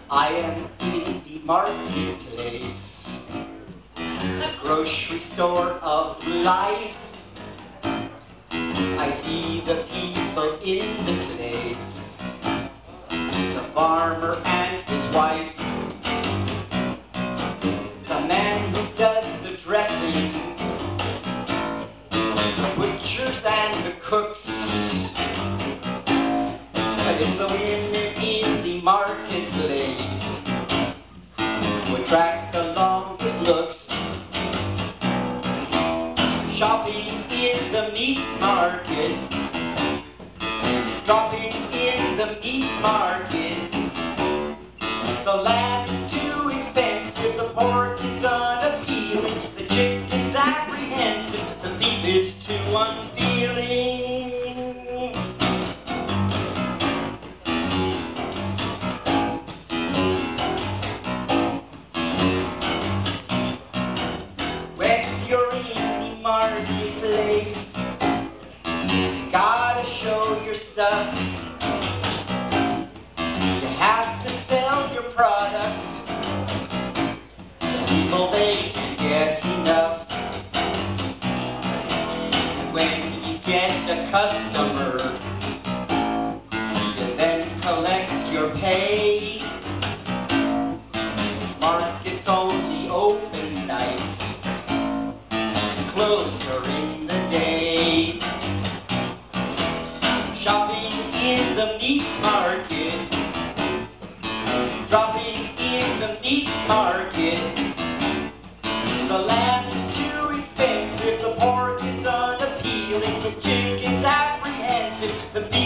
I am in the marketplace, the grocery store of life. I see the people in the place, the farmer and his wife, the man who does the dressing, the butchers and the cooks, it's the women in the marketplace who attract the longest looks. Shopping in the meat market, shopping in the meat market. The lamb is too expensive, the pork is unappealing, the chicken's apprehensive, the beef is too unfeeling. When you're in the marketplace, you gotta show your stuff. You have to sell your product. People, they can get enough. When you get a customer, you then collect your pay. Market's only open nights, closed during the day. Shopping in the meat market, dropping in the meat market. The lamb is too expensive, the pork is unappealing, the chicken's apprehensive, the beef